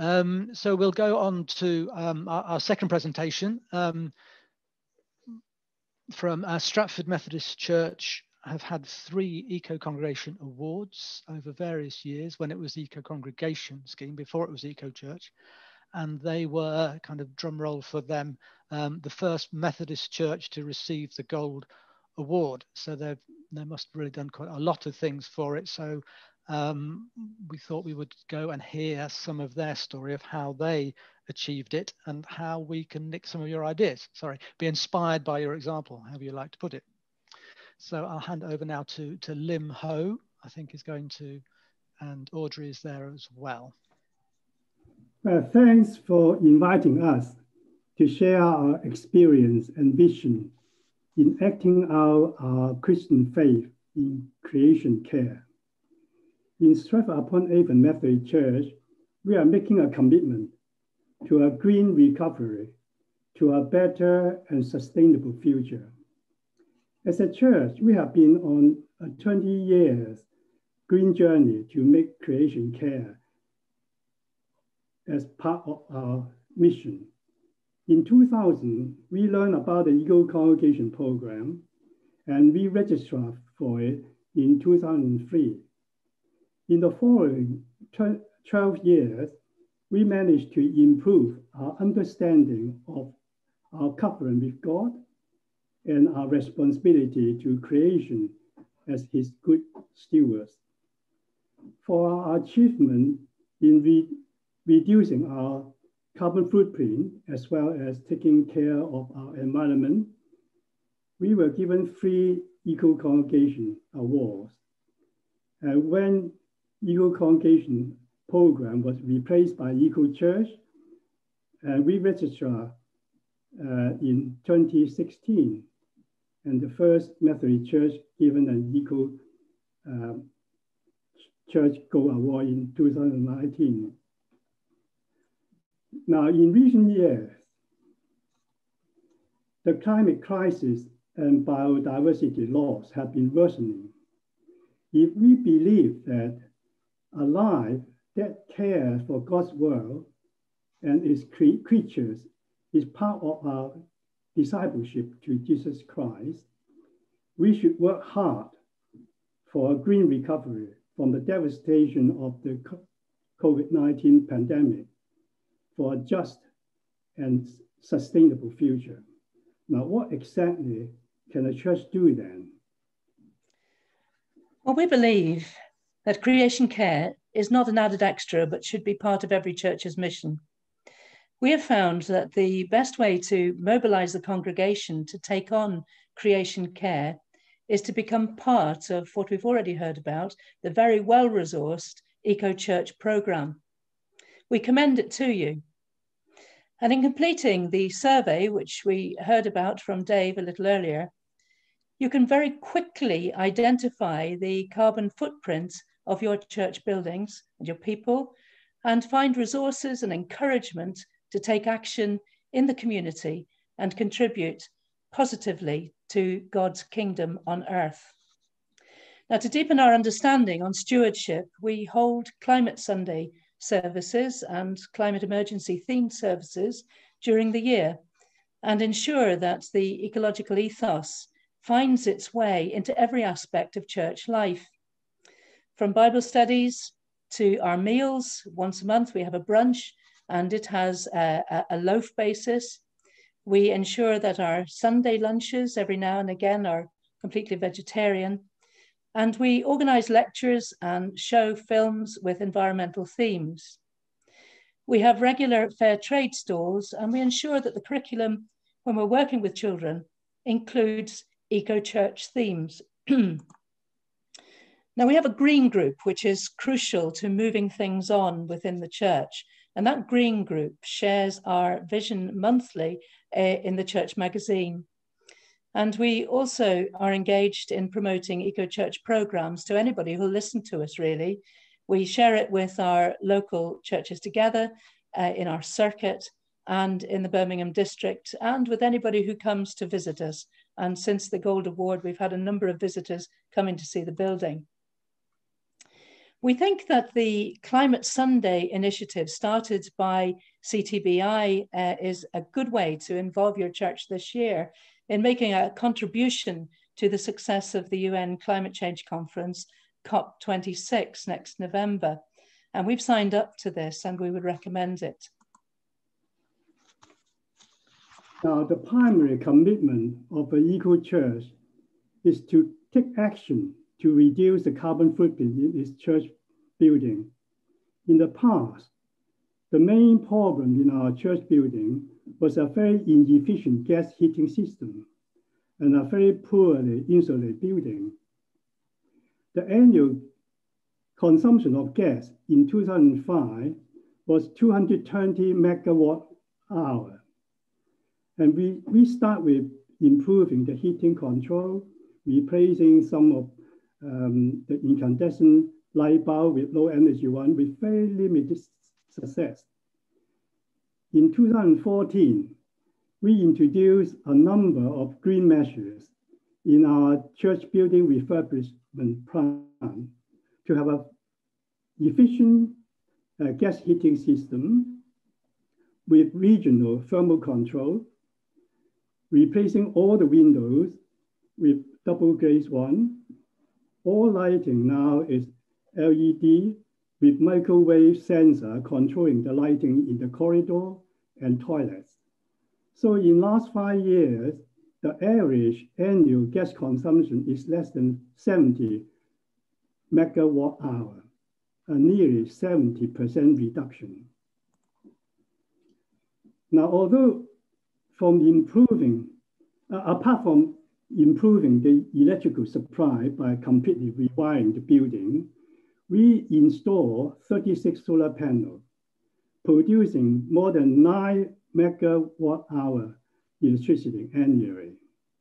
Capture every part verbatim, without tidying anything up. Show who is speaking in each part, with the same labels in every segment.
Speaker 1: Um, so we'll go on to um, our, our second presentation um, from uh, Stratford Methodist Church. Have had three Eco Congregation Awards over various years when it was the Eco Congregation scheme, before it was Eco Church. And they were, kind of drum roll for them, um, the first Methodist church to receive the Gold Award. So they've, they must have really done quite a lot of things for it. So um, we thought we would go and hear some of their story of how they achieved it and how we can nick some of your ideas. Sorry, be inspired by your example, however you like to put it. So I'll hand over now to, to Lim Ho, I think is going to, and Audrey is there as well.
Speaker 2: Well, thanks for inviting us to share our experience and vision in acting out our Christian faith in creation care. In Stratford-upon-Avon Methodist Church, we are making a commitment to a green recovery, to a better and sustainable future. As a church, we have been on a twenty years green journey to make creation care as part of our mission. In two thousand, we learned about the Eco Congregation program, and we registered for it in two thousand three. In the following twelve years, we managed to improve our understanding of our covenant with God and our responsibility to creation as His good stewards. For our achievement in re reducing our carbon footprint, as well as taking care of our environment, we were given three Eco Congregation Awards. And when Eco Congregation program was replaced by Eco Church, and we registered uh, in twenty sixteen, and the first Methodist Church given an Eco uh, Church Gold Award in two thousand nineteen. Now, in recent years, the climate crisis and biodiversity loss have been worsening. If we believe that a life that cares for God's world and its cre creatures is part of our discipleship to Jesus Christ, we should work hard for a green recovery from the devastation of the COVID nineteen pandemic, for a just and sustainable future. Now, what exactly can a church do then?
Speaker 3: Well, we believe that creation care is not an added extra, but should be part of every church's mission. We have found that the best way to mobilize the congregation to take on creation care is to become part of what we've already heard about, the very well-resourced Eco Church program. We commend it to you. And in completing the survey, which we heard about from Dave a little earlier, you can very quickly identify the carbon footprint of your church buildings and your people, and find resources and encouragement to take action in the community and contribute positively to God's kingdom on earth. Now, to deepen our understanding on stewardship, we hold Climate Sunday services and climate emergency themed services during the year, and ensure that the ecological ethos finds its way into every aspect of church life. From Bible studies to our meals, once a month we have a brunch, and it has a, a loaf basis. We ensure that our Sunday lunches every now and again are completely vegetarian. And we organize lectures and show films with environmental themes. We have regular fair trade stalls, and we ensure that the curriculum, when we're working with children, includes eco-church themes. Now, we have a green group, which is crucial to moving things on within the church. And that green group shares our vision monthly uh, in the church magazine. And we also are engaged in promoting eco-church programs to anybody who'll listen to us, really. We share it with our local churches together uh, in our circuit and in the Birmingham district, and with anybody who comes to visit us. And since the Gold Award, we've had a number of visitors coming to see the building. We think that the Climate Sunday initiative started by C T B I uh, is a good way to involve your church this year in making a contribution to the success of the U N Climate Change Conference, COP twenty-six, next November. And we've signed up to this and we would recommend it.
Speaker 2: Now, the primary commitment of an eco-church is to take action to reduce the carbon footprint in its church building. In the past, the main problem in our church building was a very inefficient gas heating system and a very poorly insulated building. The annual consumption of gas in two thousand five was two hundred twenty megawatt hour. And we, we start with improving the heating control, replacing some of um, the incandescent light bulb with low energy one with very limited success. In two thousand fourteen, we introduced a number of green measures in our church building refurbishment plan to have an efficient uh, gas heating system with regional thermal control, replacing all the windows with double glazed one. All lighting now is L E D with microwave sensor controlling the lighting in the corridor and toilets. So in last five years, the average annual gas consumption is less than seventy megawatt hour, a nearly seventy percent reduction. Now, although from improving, uh, apart from improving the electrical supply by completely rewiring the building, we install thirty-six solar panels, producing more than nine megawatt hour electricity annually.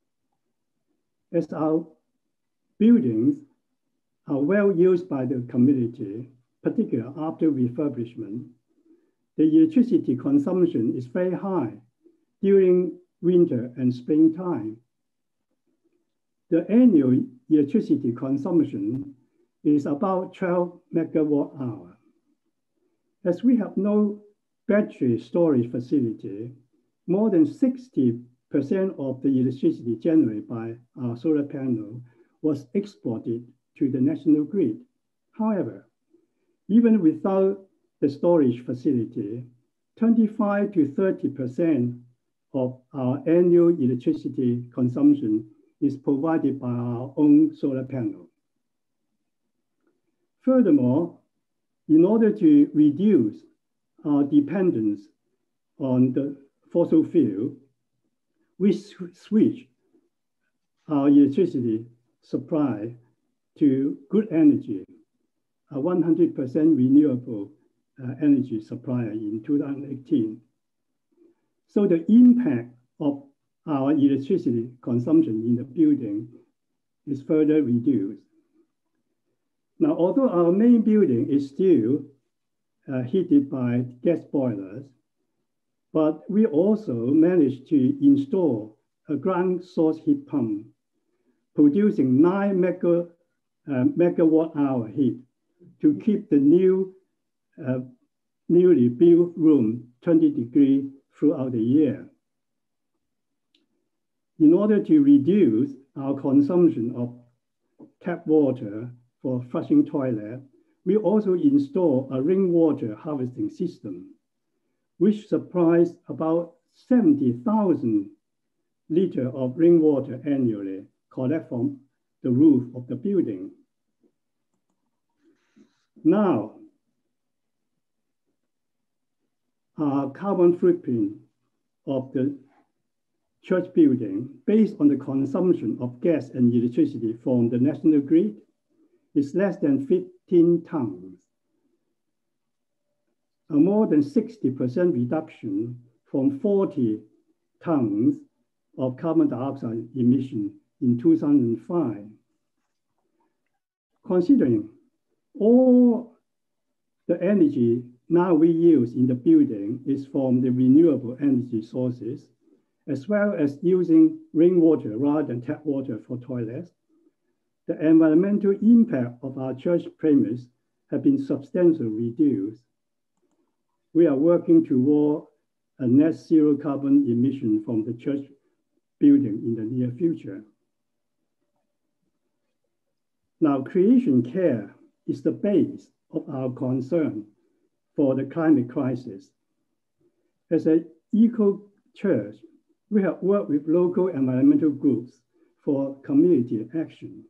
Speaker 2: As our buildings are well used by the community, particularly after refurbishment, the electricity consumption is very high during winter and springtime. The annual electricity consumption is about twelve megawatt hour. As we have no battery storage facility, more than sixty percent of the electricity generated by our solar panel was exported to the national grid. However, even without the storage facility, twenty-five to thirty percent of our annual electricity consumption is provided by our own solar panel. Furthermore, in order to reduce our dependence on the fossil fuel, we switch our electricity supply to good energy, a one hundred percent renewable uh, energy supplier in two thousand eighteen. So the impact of our electricity consumption in the building is further reduced. Now, although our main building is still uh, heated by gas boilers, but we also managed to install a ground source heat pump, producing nine mega, uh, megawatt hour heat to keep the new, uh, newly built room twenty degrees throughout the year. In order to reduce our consumption of tap water for flushing toilet, we also install a rainwater harvesting system, which supplies about seventy thousand liters of rainwater annually collected from the roof of the building. Now, our carbon footprint of the church building, based on the consumption of gas and electricity from the national grid, is less than fifteen tons, a more than sixty percent reduction from forty tons of carbon dioxide emission in two thousand five. Considering all the energy now we use in the building is from the renewable energy sources, as well as using rainwater rather than tap water for toilets, the environmental impact of our church premise have been substantially reduced. We are working toward a net zero carbon emission from the church building in the near future. Now, creation care is the base of our concern for the climate crisis. As an eco-church, we have worked with local environmental groups for community action.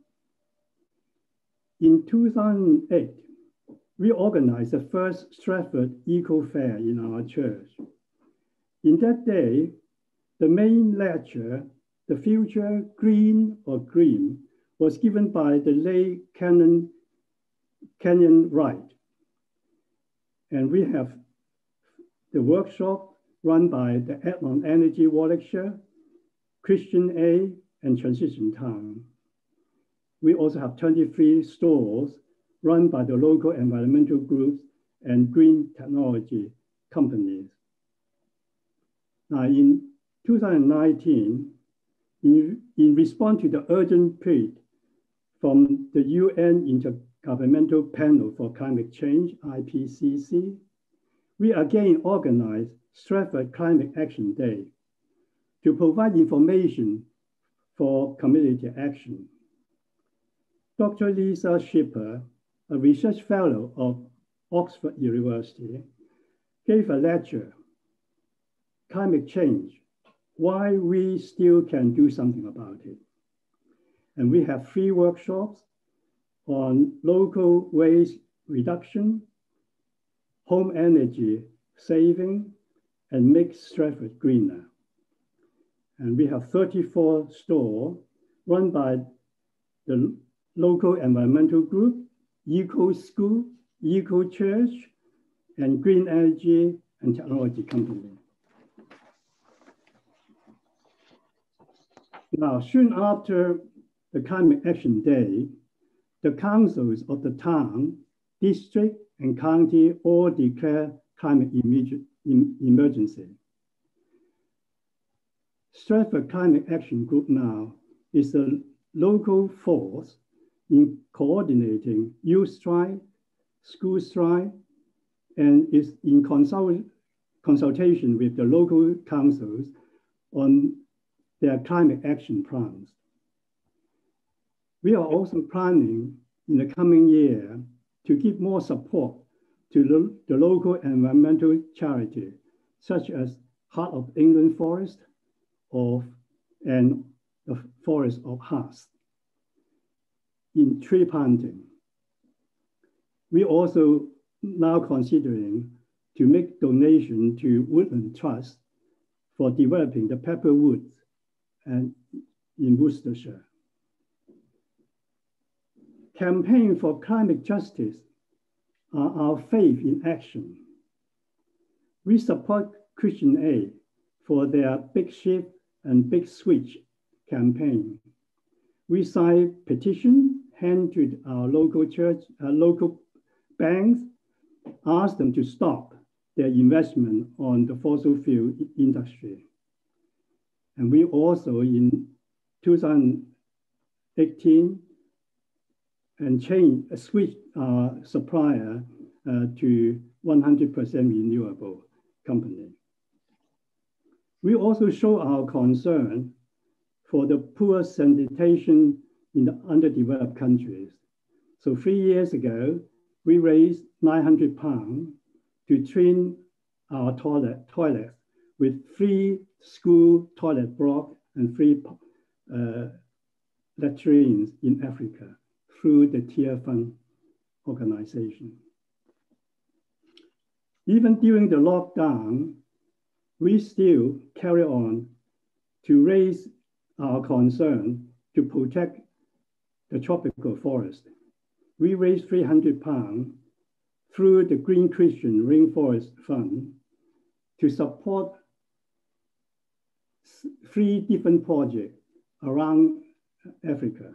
Speaker 2: In two thousand eight, we organized the first Stratford Eco Fair in our church. In that day, the main lecture, The Future Green or Green, was given by the late Canon, Kenyon Wright. And we have the workshop run by the Adlon Energy Warwickshire, Christian A, and Transition Town. We also have twenty-three stores run by the local environmental groups and green technology companies. Now in two thousand nineteen, in, in response to the urgent plea from the U N Intergovernmental Panel for Climate Change, I P C C, we again organized Stratford Climate Action Day to provide information for community action. Doctor Lisa Schipper, a research fellow of Oxford University, gave a lecture, Climate Change, Why We Still Can Do Something About It. And we have three workshops on local waste reduction, home energy saving, and make Stratford greener. And we have thirty-four stores run by the local environmental group, Eco School, Eco Church, and Green Energy and Technology Company. Now, soon after the Climate Action Day, the councils of the town, district, and county all declare climate emergency. Stratford Climate Action Group now is a local force in coordinating youth strike, school strike, and is in consult consultation with the local councils on their climate action plans. We are also planning in the coming year to give more support to lo the local environmental charities, such as Heart of England Forest of, and the Forest of Hearts in tree planting. We also now considering to make donation to Woodland Trust for developing the pepper woods and in Worcestershire. Campaign for climate justice are our faith in action. We support Christian A for their Big Shift and Big Switch campaign. We sign petition, hand to our local church, uh, local banks, ask them to stop their investment on the fossil fuel industry. And we also in two thousand eighteen and change, uh, switch our supplier uh, to one hundred percent renewable company. We also show our concern for the poor sanitation in the underdeveloped countries. So three years ago, we raised nine hundred pounds to train our toilet, toilets with free school toilet block and free uh, latrines in Africa through the Tier Fund organization. Even during the lockdown, we still carry on to raise our concern to protect the tropical forest. We raised three hundred pounds through the Green Christian Rainforest Fund to support three different projects around Africa.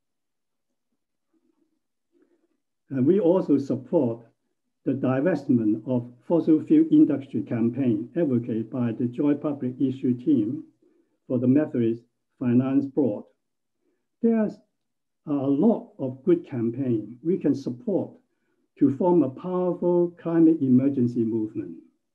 Speaker 2: And we also support the divestment of fossil fuel industry campaign advocated by the Joint Public Issue team for the Methodist Finance Board. There's a lot of good campaign we can support to form a powerful climate emergency movement?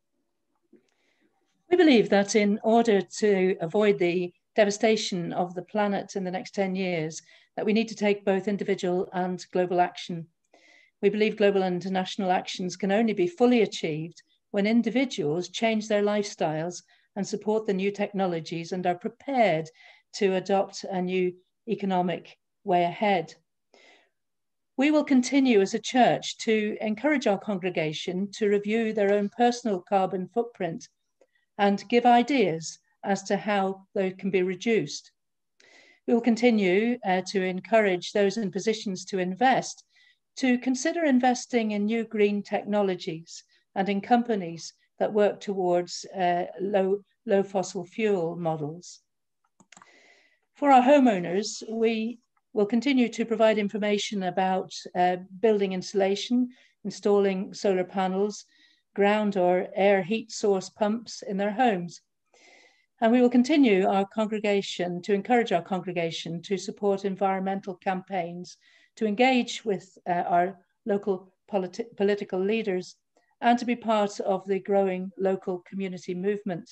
Speaker 3: We believe that in order to avoid the devastation of the planet in the next ten years, that we need to take both individual and global action. We believe global and international actions can only be fully achieved when individuals change their lifestyles and support the new technologies and are prepared to adopt a new economic way ahead. We will continue as a church to encourage our congregation to review their own personal carbon footprint and give ideas as to how they can be reduced. We will continue uh, to encourage those in positions to invest to consider investing in new green technologies and in companies that work towards uh, low, low fossil fuel models. For our homeowners, we will continue to provide information about uh, building insulation, installing solar panels, ground or air heat source pumps in their homes. And we will continue our congregation to encourage our congregation to support environmental campaigns, to engage with uh, our local politi political leaders, and to be part of the growing local community movement.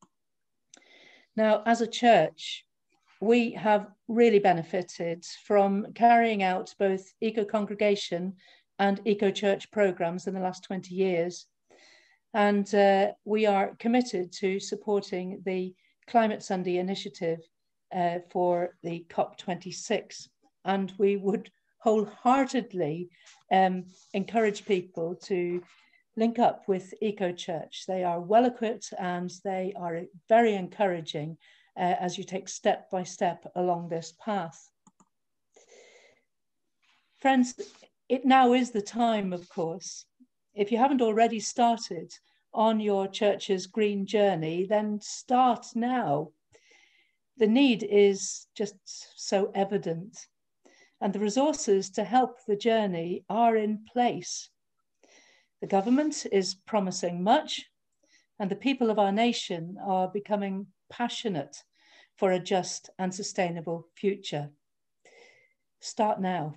Speaker 3: Now, as a church, we have really benefited from carrying out both eco-congregation and eco-church programs in the last twenty years. And uh, we are committed to supporting the Climate Sunday initiative uh, for the COP twenty-six. And we would wholeheartedly um, encourage people to link up with eco-church. They are well equipped and they are very encouraging uh, as you take step by step along this path. Friends, it now is the time, of course. If you haven't already started on your church's green journey, then start now. The need is just so evident, and the resources to help the journey are in place. The government is promising much, and the people of our nation are becoming passionate for a just and sustainable future. Start now.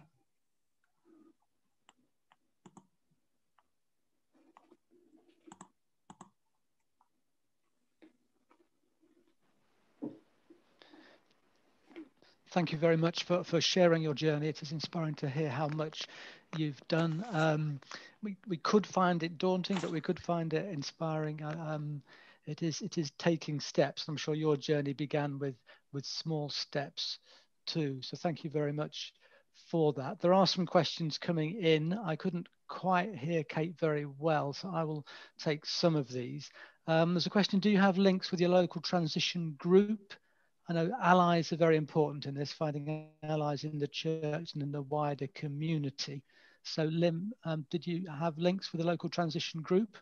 Speaker 1: Thank you very much for, for sharing your journey. It is inspiring to hear how much you've done. Um, we, we could find it daunting, but we could find it inspiring. Um, it is it is taking steps. I'm sure your journey began with, with small steps too. So thank you very much for that. There are some questions coming in. I couldn't quite hear Kate very well, so I will take some of these. Um, there's a question, do you have links with your local transition group? I know allies are very important in this, finding allies in the church and in the wider community. So Lim, um, did you have links with the local transition group?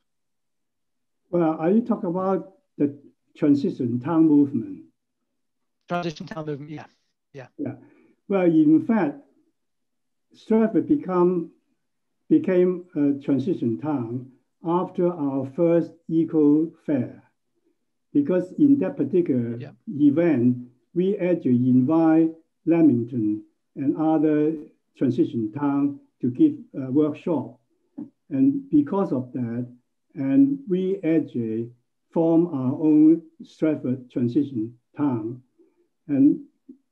Speaker 2: Well, are you talking about the transition town movement?
Speaker 1: Transition town movement, yeah. Yeah.
Speaker 2: Yeah. Well, in fact, Stratford become, became a transition town after our first eco fair. Because in that particular yeah. event, we actually invite Leamington and other transition towns to give a workshop. And because of that, and we actually form our own Stratford transition town. And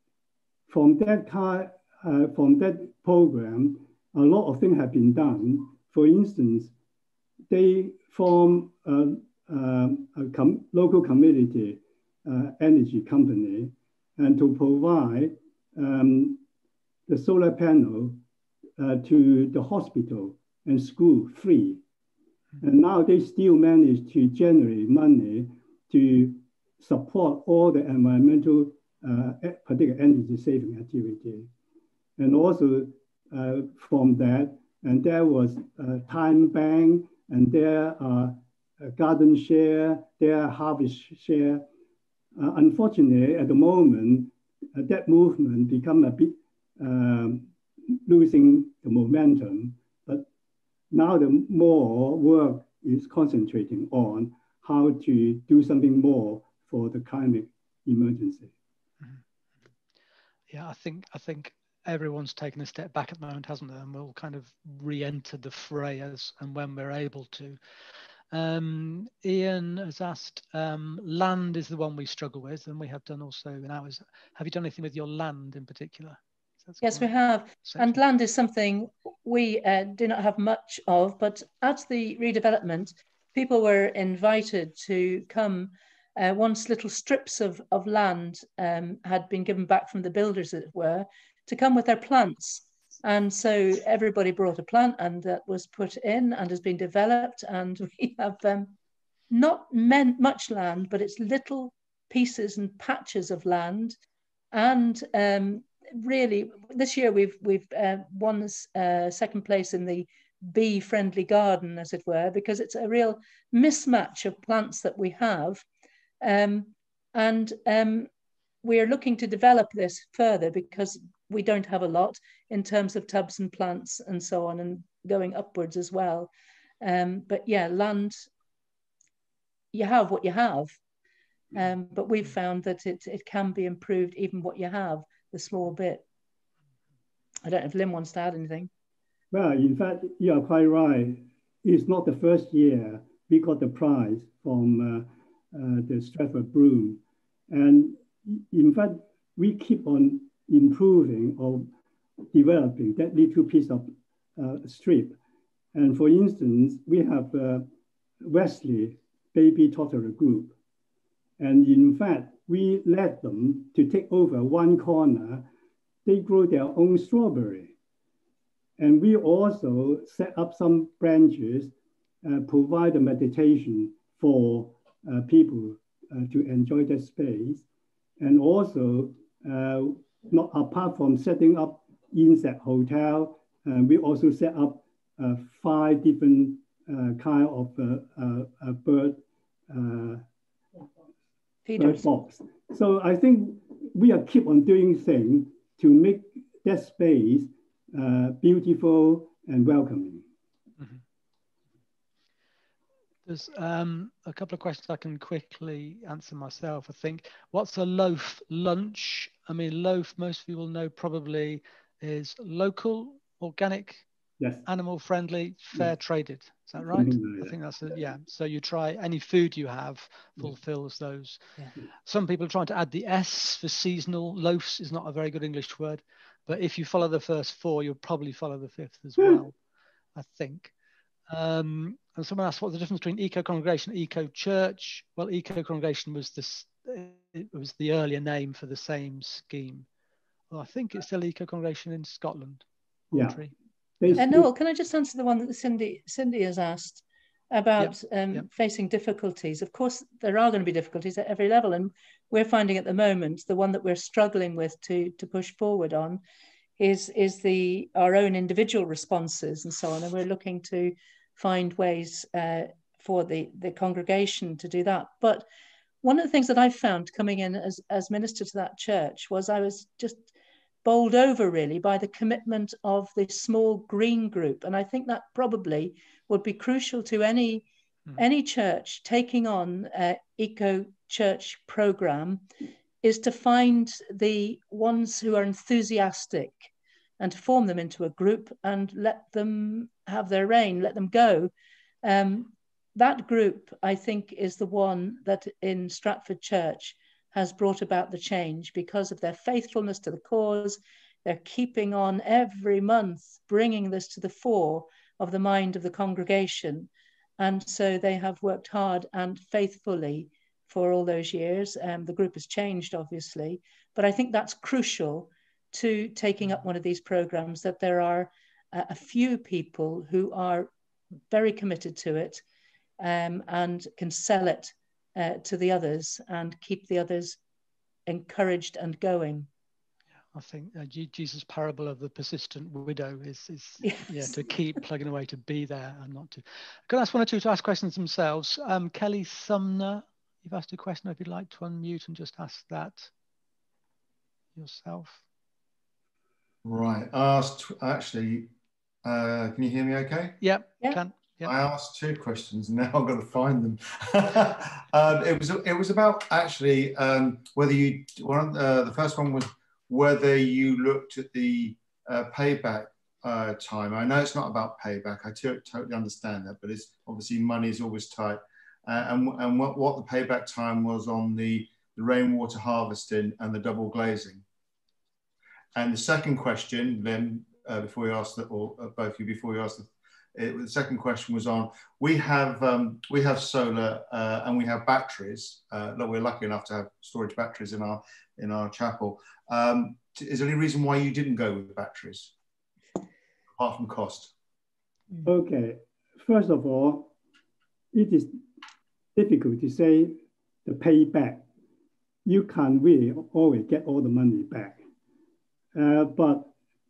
Speaker 2: from that time, uh, from that program, a lot of things have been done. For instance, they form a Uh, a com local community uh, energy company, and to provide um, the solar panel uh, to the hospital and school free. And now they still manage to generate money to support all the environmental, uh, particular energy saving activity. And also uh, from that, and there was a time bank, and there are Uh, garden share, their harvest share. Uh, unfortunately, at the moment, uh, that movement become a bit um, losing the momentum. But now the more work is concentrating on how to do something more for the climate emergency.
Speaker 1: Yeah, I think I think everyone's taken a step back at the moment, hasn't there? And we'll kind of re-enter the fray as and when we're able to. Um, Ian has asked, um, land is the one we struggle with, and we have done also in ours. Have you done anything with your land in particular? That's
Speaker 3: yes, we have. Section. And land is something we uh, do not have much of, but at the redevelopment, people were invited to come. Uh, once little strips of, of land um, had been given back from the builders, as it were, to come with their plants. And so everybody brought a plant, and that was put in and has been developed. And we have um, not meant much land, but it's little pieces and patches of land. And um, really, this year we've we've uh, won uh, second place in the bee-friendly garden, as it were, because it's a real mismatch of plants that we have. Um, and um, we are looking to develop this further because we don't have a lot in terms of tubs and plants and so on, and going upwards as well. Um, but yeah, land, you have what you have. Um, but we've found that it, it can be improved, even what you have, the small bit. I don't know if Lynn wants to add anything.
Speaker 2: Well, in fact, you are quite right. It's not the first year we got the prize from uh, uh, the Stratford Broom. And in fact, we keep on improving or developing that little piece of uh, strip. And for instance, we have uh, Wesley Baby Toddler Group. And in fact, we let them to take over one corner. They grow their own strawberry. And we also set up some branches, uh, provide a meditation for uh, people uh, to enjoy that space. And also, uh, not apart from setting up insect hotel, uh, we also set up uh, five different uh, kind of uh, uh, uh, bird, uh, bird box. So I think we are keep on doing things to make that space uh, beautiful and welcoming.
Speaker 1: Mm-hmm. There's um, a couple of questions I can quickly answer myself, I think. What's a loaf lunch? I mean, loaf, most people know probably is local, organic,
Speaker 2: yes,
Speaker 1: animal friendly, fair yes. traded. Is that right?
Speaker 2: Like
Speaker 1: I think that's it. Yeah. So you try any food you have fulfills yeah. those. Yeah. Some people are trying to add the S for seasonal. Loafs is not a very good English word, but if you follow the first four, you'll probably follow the fifth as well, I think. Um, and someone asked, what's the difference between eco-congregation and eco-church? Well, eco-congregation was this, it was the earlier name for the same scheme. Well, I think it's still eco-congregation in Scotland.
Speaker 2: Audrey.
Speaker 3: Yeah. Uh, Noel, can I just answer the one that Cindy Cindy has asked about
Speaker 1: yep.
Speaker 3: Um,
Speaker 1: yep.
Speaker 3: facing difficulties? Of course, there are going to be difficulties at every level, and we're finding at the moment the one that we're struggling with to to push forward on is is the our own individual responses and so on, and we're looking to find ways uh, for the the congregation to do that. But one of the things that I found coming in as as minister to that church was I was just bowled over really by the commitment of this small green group, and I think that probably would be crucial to any mm. any church taking on an eco church program, is to find the ones who are enthusiastic and to form them into a group and let them have their reign, let them go. Um, that group, I think, is the one that in Stratford Church has brought about the change because of their faithfulness to the cause. They're keeping on every month, bringing this to the fore of the mind of the congregation. And so they have worked hard and faithfully for all those years. Um, the group has changed, obviously, but I think that's crucial to taking up one of these programs, that there are uh, a few people who are very committed to it um, and can sell it uh, to the others and keep the others encouraged and going.
Speaker 1: I think uh, Jesus' parable of the persistent widow is, is
Speaker 3: yes.
Speaker 1: yeah, to keep plugging away, to be there and not to. Can I ask one or two to ask questions themselves? Um, Kelly Sumner, you've asked a question. If you'd like to unmute and just ask that yourself.
Speaker 4: Right. I asked, actually, uh, can you hear me okay?
Speaker 1: Yep,
Speaker 3: yeah.
Speaker 1: can. Yep.
Speaker 4: I asked two questions and now I've got to find them. um, it was it was about actually um, whether you, one, uh, the first one was whether you looked at the uh, payback uh, time. I know it's not about payback. I totally understand that, but it's obviously money is always tight. Uh, and and what, what the payback time was on the, the rainwater harvesting and the double glazing. And the second question, then, uh, before you ask that, or uh, both of you, before you ask the, it, the second question was on, we have um, we have solar uh, and we have batteries. Uh, look, we're lucky enough to have storage batteries in our in our chapel. Um, is there any reason why you didn't go with batteries, apart from cost?
Speaker 2: Okay, first of all, it is difficult to say the payback. You can't really always get all the money back. Uh, but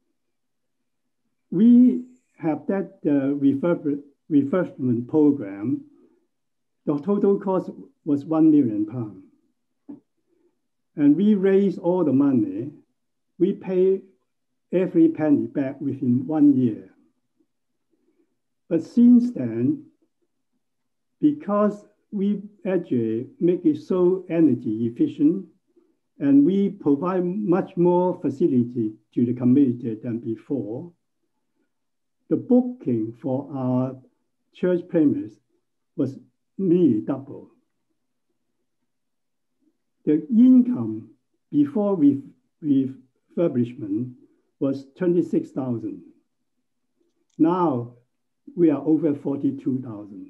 Speaker 2: we have that uh, refurb refurbishment program. The total cost was one million pounds. And we raised all the money. We pay every penny back within one year. But since then, because we actually make it so energy efficient, and we provide much more facility to the community than before, the booking for our church premise was nearly double. The income before ref refurbishment was twenty-six thousand. Now we are over forty-two thousand.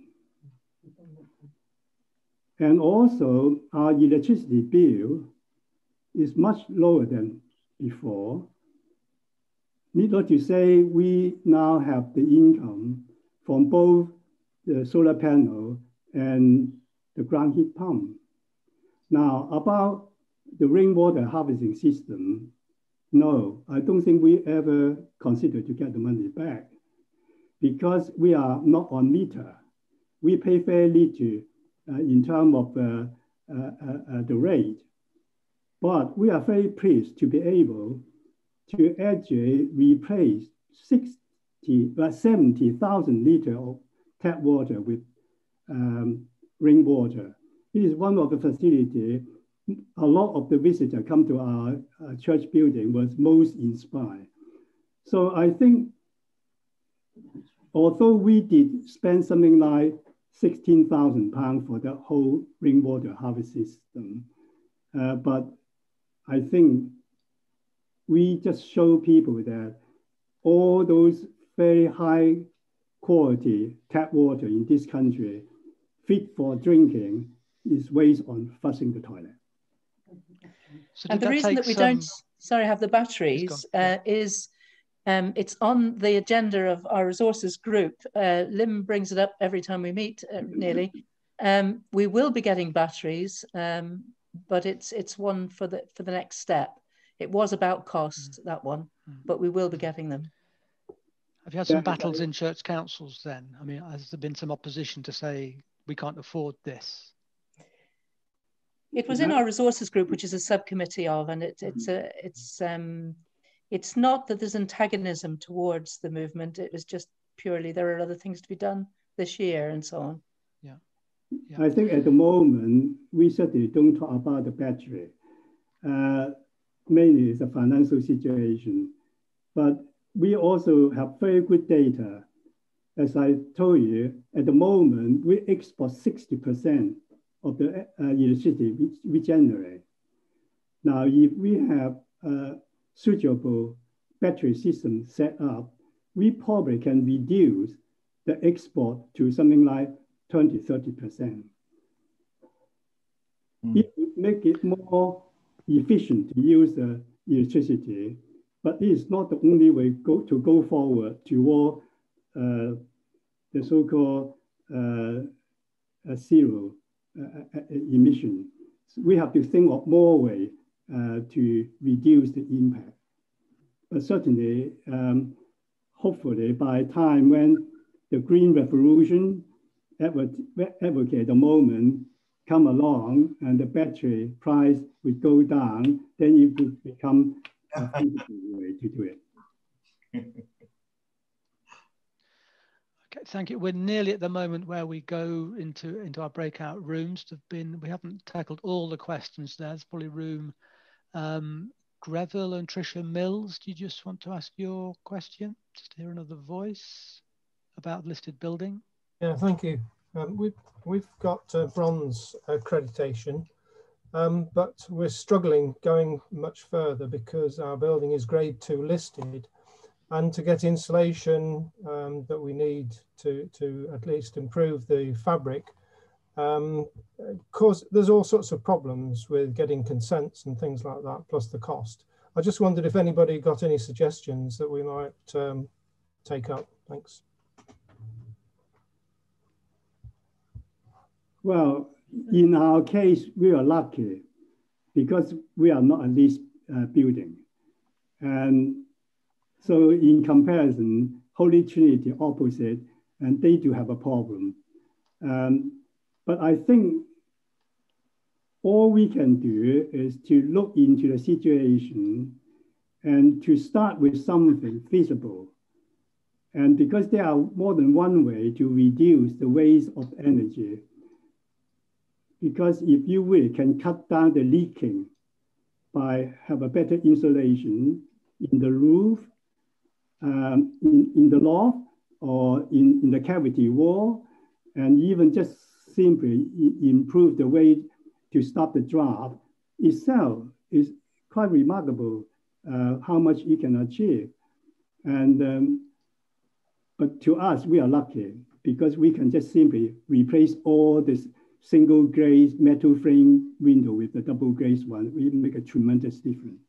Speaker 2: And also our electricity bill is much lower than before. Needless to say, we now have the income from both the solar panel and the ground heat pump. Now, about the rainwater harvesting system, no, I don't think we ever consider to get the money back because we are not on meter. We pay very little uh, in terms of uh, uh, uh, the rate. But we are very pleased to be able to actually replace sixty, uh, seventy thousand liters of tap water with um, rainwater. It is one of the facilities. A lot of the visitors come to our uh, church building was most inspired. So I think, although we did spend something like sixteen thousand pounds for the whole rainwater harvest system, uh, but I think we just show people that all those very high quality tap water in this country, fit for drinking, is waste on flushing the toilet.
Speaker 1: So
Speaker 3: and the reason that we
Speaker 1: some...
Speaker 3: don't, sorry, have the batteries uh, is um, it's on the agenda of our resources group. Uh, Lim brings it up every time we meet, uh, nearly. Um, we will be getting batteries, um, but it's it's one for the for the next step. It was about cost, mm. that one, mm. but we will be getting them.
Speaker 1: Have you had some battles in church councils then? I mean, has there been some opposition to say we can't afford this?
Speaker 3: It was in our resources group, which is a subcommittee of, and it, it's a it's um it's not that there's antagonism towards the movement. It was just purely there are other things to be done this year and so on.
Speaker 1: Yeah. yeah.
Speaker 2: I think at the moment we certainly don't talk about the battery. Uh, mainly it's a financial situation, but we also have very good data. As I told you, at the moment we export sixty percent of the uh, electricity we, we generate. Now, if we have a suitable battery system set up, we probably can reduce the export to something like twenty, thirty percent. Mm. It would make it more efficient to use the electricity, but it is not the only way go, to go forward toward uh, the so-called uh, zero uh, emission. So we have to think of more ways uh, to reduce the impact. But certainly, um, hopefully, by the time when the green revolution advocate at the moment come along and the battery price would go down, then it would become a feasible way to do it.
Speaker 1: Okay, thank you. We're nearly at the moment where we go into into our breakout rooms. Have been we haven't tackled all the questions there. There's probably room um, Greville and Tricia Mills, do you just want to ask your question? Just hear another voice about listed building.
Speaker 5: Yeah, thank you. Um, we've, we've got uh, bronze accreditation, um, but we're struggling going much further because our building is grade two listed, and to get insulation um, that we need to, to at least improve the fabric, um, cause there's all sorts of problems with getting consents and things like that, plus the cost. I just wondered if anybody got any suggestions that we might um, take up. Thanks.
Speaker 2: Well, in our case, we are lucky because we are not a leased uh, building. And so in comparison, Holy Trinity opposite, and they do have a problem. Um, but I think all we can do is to look into the situation and to start with something feasible. And because there are more than one way to reduce the waste of energy, because if you really can cut down the leaking by have a better insulation in the roof, um, in, in the loft, or in, in the cavity wall, and even just simply improve the way to stop the draft itself is quite remarkable uh, how much you can achieve. And um, but to us, we are lucky because we can just simply replace all this single glaze metal frame window with the double glaze one. We make a tremendous difference.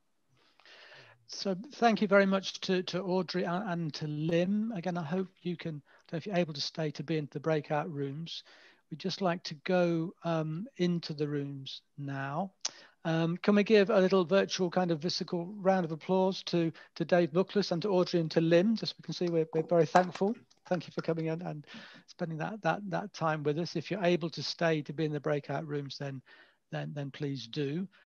Speaker 1: So thank you very much to, to Audrey and, and to Lim. Again, I hope you can, if you're able to stay to be in the breakout rooms. We'd just like to go um, into the rooms now. Um, can we give a little virtual kind of physical round of applause to, to Dave Bookless and to Audrey and to Lim, just so we can see we're, we're very thankful. Thank you for coming in and spending that, that, that time with us. If you're able to stay to be in the breakout rooms, then, then, then please do.